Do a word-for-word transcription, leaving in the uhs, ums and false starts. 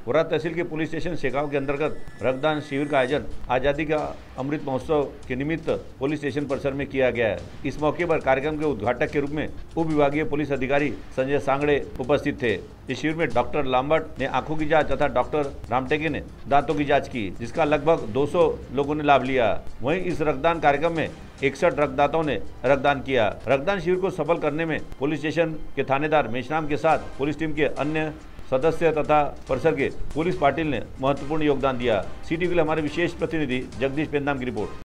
वोरा तहसील के police station Shegaon के अंतर्गत रक्तदान शिविर का आयोजन आज़ादी का अमृत महोत्सव के निमित्त पुलिस स्टेशन परिसर में किया गया है। इस मौके पर कार्यक्रम के उद्घाटक के रूप में उप विभागीय पुलिस अधिकारी संजय सांगड़े उपस्थित थे। इस शिविर में डॉक्टर लांबट ने आंखों की जांच तथा डॉक्टर रामटेके ने दांतों की जांच की, जिसका लगभग दो सौ लोगों ने लाभ लिया। वहीं इस रक्तदान कार्यक्रम में इकसठ रक्तदाताओं ने रक्तदान किया। रक्तदान शिविर को सफल करने में पुलिस स्टेशन के थानेदार मेशराम के साथ पुलिस टीम के अन्य सदस्य तथा परिसर के पुलिस पाटिल ने महत्वपूर्ण योगदान दिया। सिटी के लिए हमारे विशेष प्रतिनिधि जगदीश पेंदाम की रिपोर्ट।